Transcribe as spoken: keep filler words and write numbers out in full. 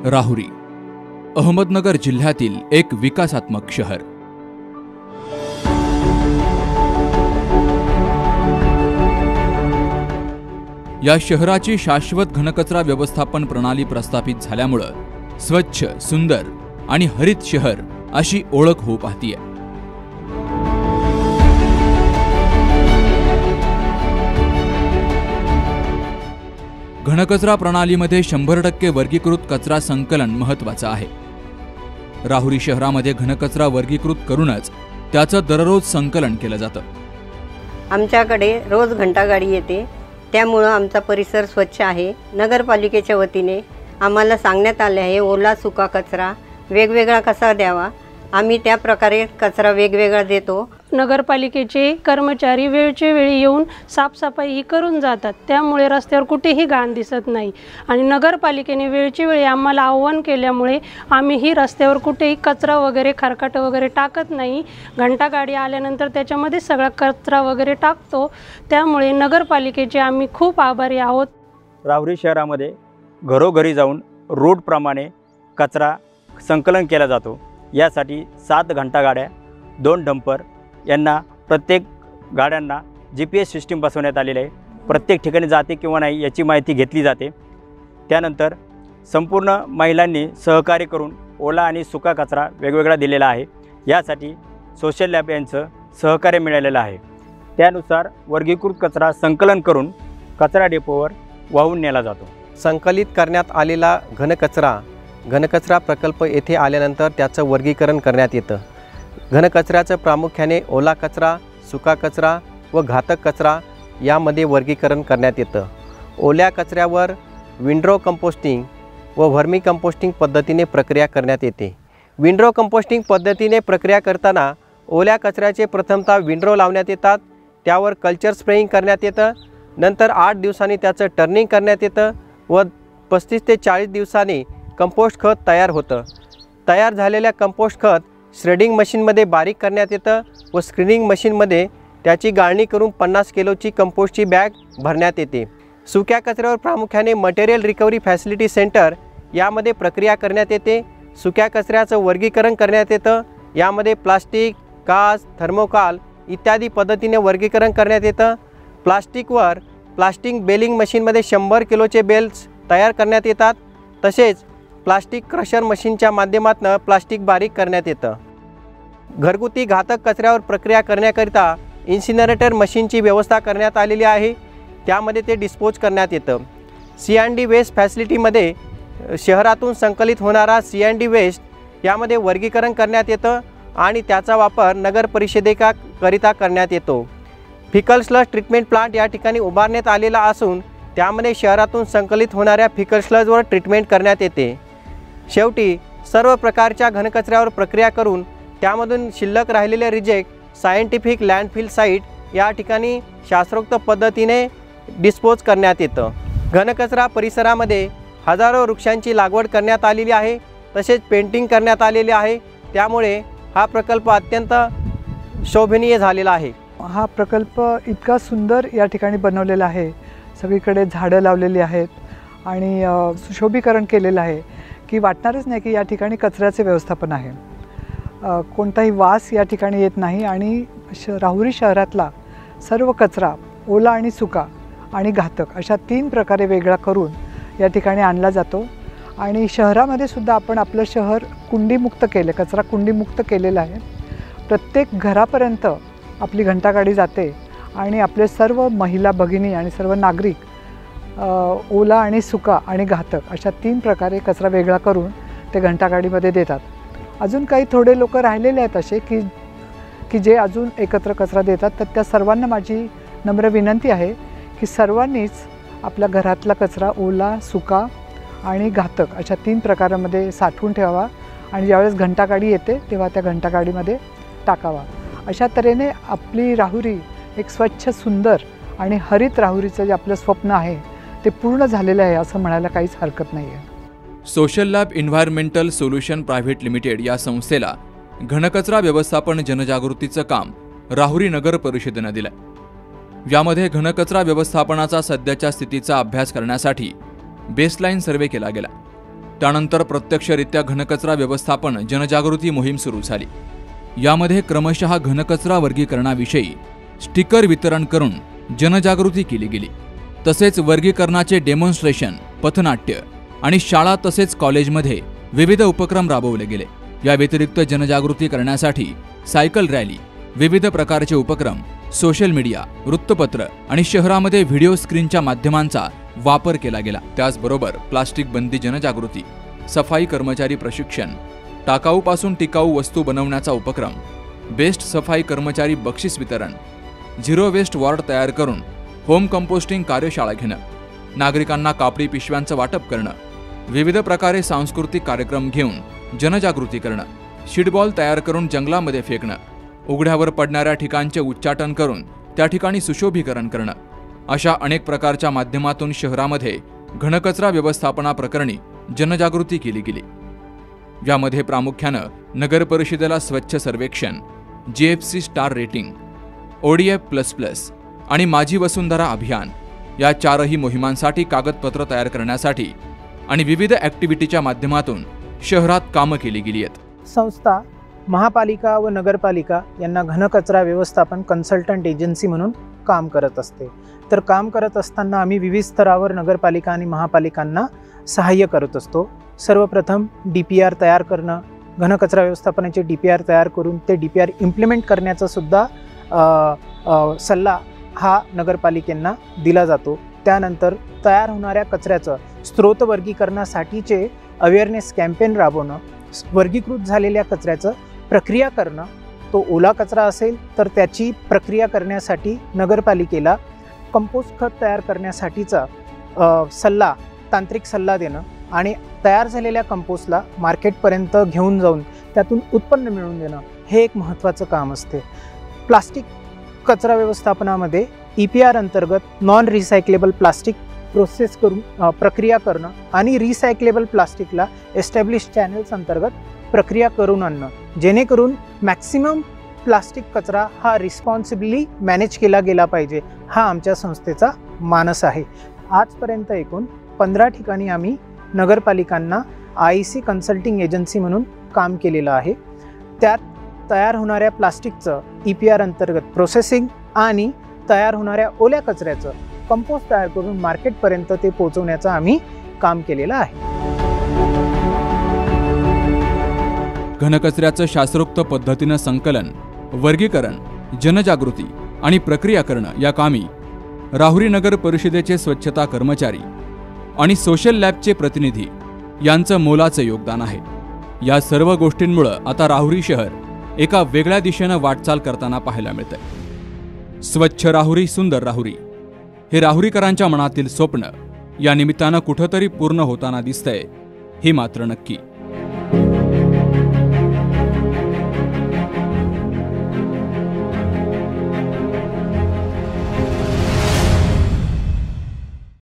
राहुरी अहमदनगर जिल्ह्यातील एक विकासात्मक शहर। या शहराची शाश्वत घनकचरा व्यवस्थापन प्रणाली प्रस्थापित झाल्यामुळे स्वच्छ, सुंदर आणि हरित शहर अशी ओळख होऊ पाहतीये। घनकचरा प्रणालीमध्ये शंभर टक्के वर्गीकृत कचरा संकलन महत्त्वाचं आहे। राहुरी शहरामध्ये घनकचरा वर्गीकृत करूनच त्याचं दररोज संकलन केलं जातं। आमच्याकडे रोज घंटागाडी येते, त्यामुळे आमचा परिसर स्वच्छ आहे। नगरपालिकेच्या वतीने आम्हाला सांगण्यात आले आहे ओला सुका कचरा वेगवेगळा कसा द्यावा। आम्ही त्या प्रकारे कचरा वेगवेगळा देतो। नगरपालिकेचे कर्मचारी वेळच्या वेळी येऊन साफसफाई ही करून जातात, त्यामुळे रस्त्यावर कुठेही घाण दिसत नाही। आणि नगरपालिकेने वेळच्या वेळी आम्हाला आव्हान केल्यामुळे आम्ही ही रस्त्यावर कुठेही कचरा वगैरे खरकट वगैरे टाकत नाही। घंटागाडी आल्यानंतर त्याच्यामध्ये सगळा कचरा वगैरे टाकतो, त्यामुळे नगरपालिकेचे आम्ही खूप आभारी आहोत। राहुरी शहरामध्ये घरोघरी जाऊन रूटप्रमाणे कचरा संकलन केला जातो। यासाठी सात घंटागाड्या, दोन डंपर यांना प्रत्येक गाड्यांना जी पी एस सिस्टीम बसवण्यात आलेली आहे। प्रत्येक ठिकाणी जाते किंवा नाही याची माहिती घेतली जाते। त्यानंतर संपूर्ण महिलांनी सहकार्य करून ओला आणि सुका कचरा वेगवेगळा दिलेला आहे। यासाठी सोशल लॅब यांचं सहकार्य मिळालेलं आहे। त्यानुसार वर्गीकृत कचरा संकलन करून कचरा डेपोवर वाहून नेला जातो। संकलित करण्यात आलेला घनकचरा घनकचरा प्रकल्प येथे आल्यानंतर त्याचं वर्गीकरण करण्यात येतं। घनकचऱ्याचं प्रामुख्याने ओला कचरा, सुका कचरा व घातक कचरा यामध्ये वर्गीकरण करण्यात येतं। ओल्या कचऱ्यावर विंडरो कंपोस्टिंग व व्हर्मी कंपोस्टिंग पद्धतीने प्रक्रिया करण्यात येते। विंडरो कंपोस्टिंग पद्धतीने प्रक्रिया करताना ओल्या कचऱ्याचे प्रथमतः विंडरो लावण्यात येतात, त्यावर कल्चर स्प्रेइंग करण्यात येतं। नंतर आठ दिवसांनी त्याचं टर्निंग करण्यात येतं व पस्तीस ते चाळीस दिवसांनी कंपोस्ट खत तयार होतं। तयार झालेल्या कंपोस्ट खत श्रेडिंग मशीनमध्ये बारीक करण्यात येतं व स्क्रीनिंग मशीनमध्ये त्याची गाळणी करून पन्नास किलोची कंपोस्टची बॅग भरण्यात येते। सुक्या कचऱ्यावर प्रामुख्याने मटेरियल रिकव्हरी फॅसिलिटी सेंटर यामध्ये प्रक्रिया करण्यात येते। सुक्या कचऱ्याचं वर्गीकरण करण्यात येतं। यामध्ये प्लास्टिक, काच, थर्मोकॉल इत्यादी पद्धतीने वर्गीकरण करण्यात येतं। प्लास्टिकवर प्लास्टिक बेलिंग मशीनमध्ये शंभर किलोचे बेल्स तयार करण्यात येतात। तसेच प्लास्टिक क्रशर मशीनच्या माध्यमातून प्लास्टिक बारीक करण्यात येतं। घरगुती घातक कचऱ्यावर प्रक्रिया करण्याकरिता इन्सिनरेटर मशीनची व्यवस्था करण्यात आलेली आहे, त्यामध्ये ते डिस्पोज करण्यात येतं। सी एन डी वेस्ट फॅसिलिटीमध्ये शहरातून संकलित होणारा सी एन डी वेस्ट यामध्ये वर्गीकरण करण्यात येतं आणि त्याचा वापर नगर परिषदेकरिता करण्यात येतो। फिकल स्लज ट्रीटमेंट प्लांट या ठिकाणी उभारण्यात आलेला असून त्यामध्ये शहरातून संकलित होणाऱ्या फिकल स्लजवर ट्रीटमेंट करण्यात येते। शेवटी सर्व प्रकारच्या घनकचऱ्यावर प्रक्रिया करून त्यामधून शिल्लक राहिलेले रिजेक्ट सायंटिफिक लँडफिल साईट या ठिकाणी शास्त्रोक्त पद्धतीने डिस्पोज करण्यात येतं। घनकचरा परिसरामध्ये हजारो वृक्षांची लागवड करण्यात आलेली आहे, तसेच पेंटिंग करण्यात आलेली आहे, त्यामुळे हा प्रकल्प अत्यंत शोभनीय झालेला आहे। हा प्रकल्प इतका सुंदर या ठिकाणी बनवलेला आहे, सगळीकडे झाडं लावलेली आहेत आणि सुशोभीकरण केलेलं आहे की वाटणारच नाही की या ठिकाणी कचऱ्याचे व्यवस्थापन आहे। कोणताही वास या ठिकाणी येत नाही आणि श राहुरी शहरातला सर्व कचरा ओला आणि सुका आणि घातक अशा तीन प्रकारे वेगळा करून या ठिकाणी आणला जातो। आणि शहरामध्ये सुद्धा आपण आपलं शहर कुंडीमुक्त केले, कचरा कुंडीमुक्त केलेलं आहे। प्रत्येक घरापर्यंत आपली घंटागाडी जाते आणि आपले सर्व महिला भगिनी आणि सर्व नागरिक ओला आणि सुका आणि घातक अशा तीन प्रकारे कचरा वेगळा करून ते घंटागाडीमध्ये देतात। अजून काही थोडे लोक राहिलेले आहेत असे की की जे अजून एकत्र कचरा देतात, तर त्या सर्वांना माझी नम्र विनंती आहे की सर्वांनीच आपल्या घरातला कचरा ओला, सुका आणि घातक अशा तीन प्रकारामध्ये साठवून ठेवावा आणि ज्यावेळेस घंटागाडी येते तेव्हा त्या घंटागाडीमध्ये टाकावा। अशा तऱ्हेने आपली राहुरी एक स्वच्छ, सुंदर आणि हरित राहुरीचं जे आपलं स्वप्न आहे ते पूर्ण झालेलं आहे असं म्हणायला काहीच हरकत नाही आहे। Social lab environmental solution private limited या संस्थेला घनकचरा व्यवस्थापन जनजागृतीचं काम राहुरी नगर परिषदेने दिलं। यामध्ये घनकचरा व्यवस्थापनाचा सध्याच्या स्थितीचा अभ्यास करण्यासाठी बेसलाईन सर्वे केला गेला। त्यानंतर प्रत्यक्षरित्या घनकचरा व्यवस्थापन जनजागृती मोहीम सुरू झाली। यामध्ये क्रमशः घनकचरा वर्गीकरणाविषयी स्टिकर वितरण करून जनजागृती केली गेली। तसेच वर्गीकरणाचे डेमॉन्स्ट्रेशन, पथनाट्य आणि शाळा तसेच कॉलेजमध्ये विविध उपक्रम राबवले गेले। या व्यतिरिक्त जनजागृती करण्यासाठी सायकल रॅली, विविध प्रकारचे उपक्रम, सोशल मीडिया, वृत्तपत्र आणि शहरामध्ये व्हिडिओ स्क्रीनच्या माध्यमांचा वापर केला गेला। त्याचबरोबर प्लास्टिक बंदी जनजागृती, सफाई कर्मचारी प्रशिक्षण, टाकाऊपासून टिकाऊ वस्तू बनवण्याचा उपक्रम, बेस्ट सफाई कर्मचारी बक्षीस वितरण, झिरो वेस्ट वॉर्ड तयार करून होम कंपोस्टिंग कार्यशाळा घेणं, नागरिकांना कापडी पिशव्यांचं वाटप करणं, विविध प्रकारे सांस्कृतिक कार्यक्रम घेऊन जनजागृती करणं, शीटबॉल तयार करून जंगलामध्ये फेकणं, उघड्यावर पडणाऱ्या ठिकाणचे उच्चाटन करून त्या ठिकाणी सुशोभीकरण करणं, अशा अनेक प्रकारच्या माध्यमातून शहरामध्ये घनकचरा व्यवस्थापनाप्रकरणी जनजागृती केली गेली। यामध्ये प्रामुख्यानं नगर परिषदेला Swachh Survekshan, GFC star rating, ODF plus plus आणि माझी वसुंधरा अभियान या चारही मोहिमांसाठी कागदपत्र तयार करण्यासाठी आणि विविध ॲक्टिव्हिटीच्या माध्यमातून शहरात कामं केली गेली आहेत। संस्था महापालिका व नगरपालिका यांना घनकचरा व्यवस्थापन कन्सल्टंट एजन्सी म्हणून काम करत असते। तर काम करत असताना आम्ही विविध स्तरावर नगरपालिका आणि महापालिकांना सहाय्य करत असतो। सर्वप्रथम डी पी आर तयार करणं, घनकचरा व्यवस्थापनाचे डी पी आर तयार करून ते डी पी आर इम्प्लिमेंट करण्याचा सुद्धा सल्ला हा नगरपालिकेंना दिला जातो। त्यानंतर तयार होणाऱ्या कचऱ्याचं स्रोत वर्गीकरणासाठीचे अवेअरनेस कॅम्पेन राबवणं, वर्गीकृत झालेल्या कचऱ्याचं प्रक्रिया करणं, तो ओला कचरा असेल तर त्याची प्रक्रिया करण्यासाठी नगरपालिकेला कंपोस्ट खत तयार करण्यासाठीचा सल्ला, तांत्रिक सल्ला देणं आणि तयार झालेल्या कंपोस्टला मार्केटपर्यंत घेऊन जाऊन त्यातून उत्पन्न मिळवून देणं हे एक महत्त्वाचं काम असते। प्लास्टिक कचरा व्यवस्थापनामध्ये ई पी आर अंतर्गत नॉन रिसायकलेबल प्लास्टिक प्रोसेस करून प्रक्रिया करणं आणि रिसायकलेबल प्लास्टिकला एस्टॅब्लिश चॅनल्स अंतर्गत प्रक्रिया करून आणणं, जेणेकरून मॅक्सिमम प्लास्टिक कचरा हा रिस्पॉन्सिबली मॅनेज केला गेला पाहिजे, हा आमच्या संस्थेचा मानस आहे। आजपर्यंत एकूण पंधरा ठिकाणी आम्ही नगरपालिकांना आय सी कन्सल्टिंग एजन्सी म्हणून काम केलेलं आहे। त्यात तयार होणाऱ्या प्लास्टिकचं ई पी आर अंतर्गत प्रोसेसिंग आणि तयार होणाऱ्या ओल्या कचऱ्याचं कंपोस्ट तयार करून मार्केटपर्यंत ते पोहोचवण्याचं आम्ही काम केलेलं आहे। घनकचऱ्याचं शास्त्रोक्त पद्धतीनं संकलन, वर्गीकरण, जनजागृती आणि प्रक्रिया करणं या कामी राहुरी नगर परिषदेचे स्वच्छता कर्मचारी आणि सोशल लॅबचे प्रतिनिधी यांचं मोलाचं योगदान आहे। या सर्व गोष्टींमुळं आता राहुरी शहर एका वेगळ्या दिशेनं वाटचाल करताना पाहायला मिळतंय। स्वच्छ राहुरी, सुंदर राहुरी हे राहुरीकरांच्या मनातील स्वप्न या निमित्तानं कुठंतरी पूर्ण होताना दिसतंय, हे मात्र नक्की।